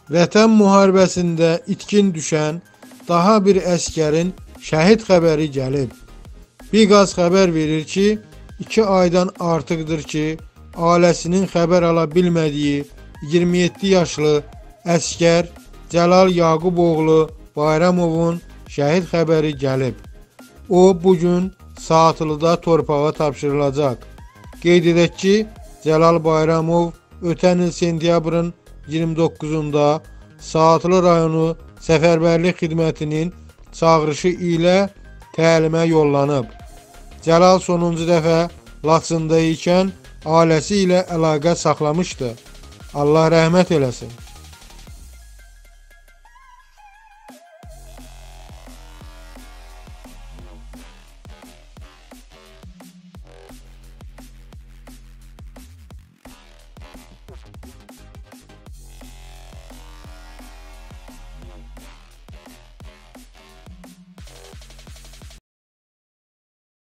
Vətən müharibəsində itkin düşən daha bir əskərin şəhid xəbəri gəlib. Biqaz xəbər verir ki, 2 aydan artıqdır ki, ailəsinin xəbər ala bilmədiyi 27 yaşlı əskər Cəlal Yaquboğlu Bayramovun şəhid xəbəri gəlib. O, bugün Saatlıda torpağa tapşırılacaq. Qeyd edək ki, Cəlal Bayramov ötən il sentyabrın 29-da Saatlı rayonu Səfərbərlik xidmətinin çağırışı ilə təlimə yollanıb. Cəlal sonuncu dəfə Laçında ikən ailəsi ilə əlaqə saxlamışdı. Allah rəhmət eləsin.